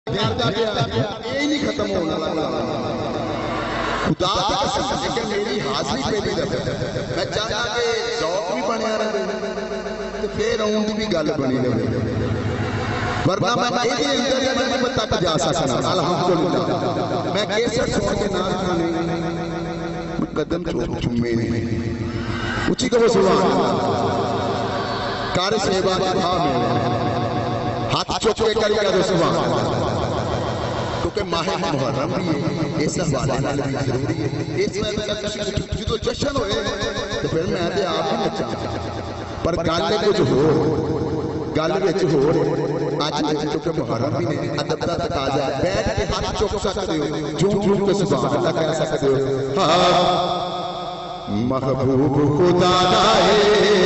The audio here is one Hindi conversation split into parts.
ये नहीं खत्म होने वाला खुदा की कसम लेकिन मेरी हाजिरी पे भी दफे मैं चाहता कि शौक भी बनया रहे तो फिर आउं दी भी गल बनी रहे वरना मैं ਇਹਦੇ अंदर ही नहीं तक जा सकना अल्हम्दुलिल्लाह मैं कैसे सुन के ना खाने कदम चूमे नहीं ऊंची कहो सुभान अल्लाह कार सेवा की भाव में हाथ चुक के करेगा सुभान अल्लाह क्योंकि माह मुहर्रम भी है इस हवाले नाल भी जरूरी है इस जो जश्न होए तो फिर मैं ते आप ही नचा पर गल कुछ होर गल विच होर आज क्योंकि मुहर्रम भी ने अदब दा तकाजा बैठ के हाथ चुक सकते हो झूम झूम के सुभान अल्लाह कह सकते हो हां महबूब खुदा है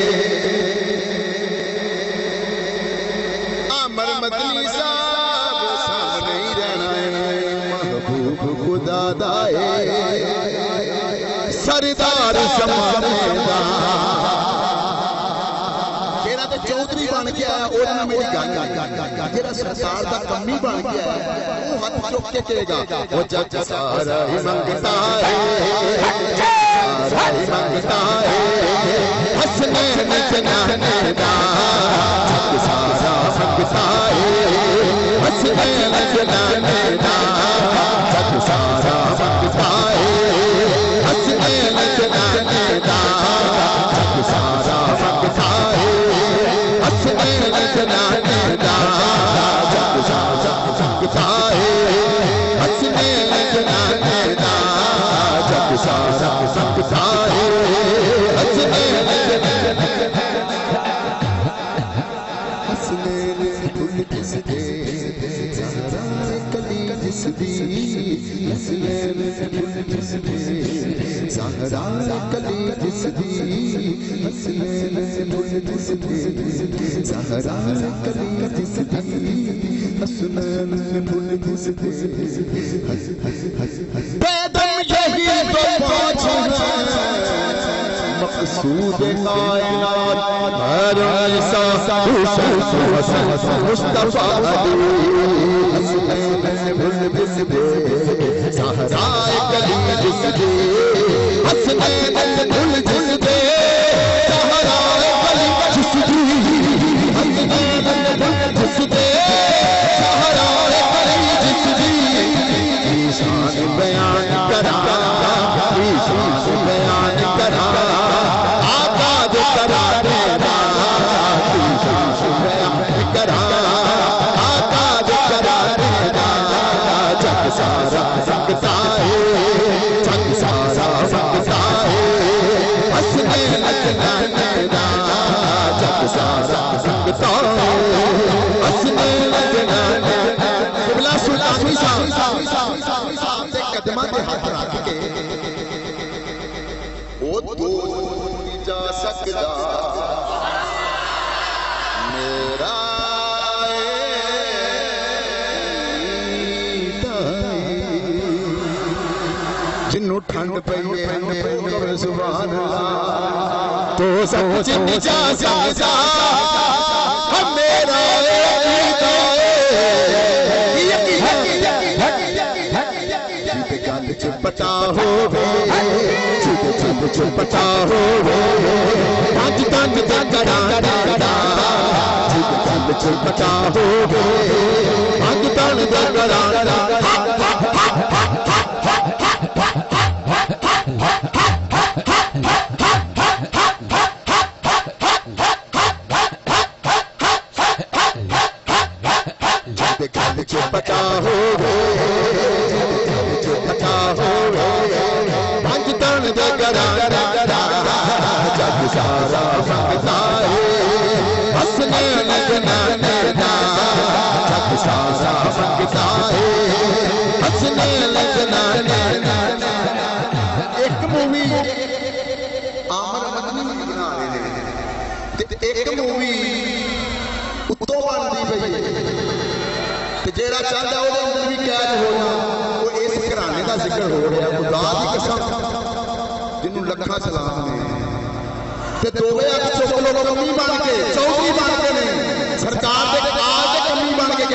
अमर मदनी खुदा दाए सरदार जमाने दा जेड़ा ते चौधरी बन गया ओदे नाल मेरी गल है जेड़ा सरदार दा कमी बन गया वो हाथ चुक के कहेगा ओ जग सारा ही मंगता है सारा ही मंगता है हसने नचनाने दा जग सारा मंगता है हसने नचनाने दा सारा मंगता है हंसने नचनाने दा जग सारा मंगता है हंसने नचनाने दा जग सारा मंगता है हंसने नचनाने दा जग सारा मंगता है हंसने हंसने फूल किसके सहरा कली जिसदी सहरा कली जिसदी हसनैन फूल जिसदी पैदल यही तो पहुंच मकसूद कायनात हर ऐसा मुस्तफा सहरा कली जिसदी हसनैन फूल जिसदी सहरा कली जिसदी हसनैन फूल जिसदी सहरा कली जिसदी ईशान बयान करा ईशान बयान करा आबाद करा देना ईशान बयान करा आबाद करा देना जग सारा संगता है जग सारा संगता है हंसने नचनाने दा जग सारा संगता है हंसने नचनाने बिला सुल्तानी साहब दे कदमां ते हाथ रख के ओ दूर जा सकदा मेरा जिन्नू ठंड पई है सुभान अल्लाह तो सच जा सकदा मेरा पता हो पता हो आज तक जगड़ा पता हो आज तक जगड़ा पता हो पता हो पंज तन जगड़ा जग सारा मंगता है हंसने नचनाने दा जग सारा मंगता है हंसने नचनाने एक मूवी आमर मदनी बना रहे ने एक मूवी उत्तों बनती पई ते जेड़ा चाहता ओदे अंदर भी कैद होना वो इस घराने का जिक्र हो रहा खुदा की कसम जिन्नू लखा सलाम ने ते दोवे अख चुक लो कमी बन के चौकी बन के नहीं सरकार दे आज कमी बन के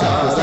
सा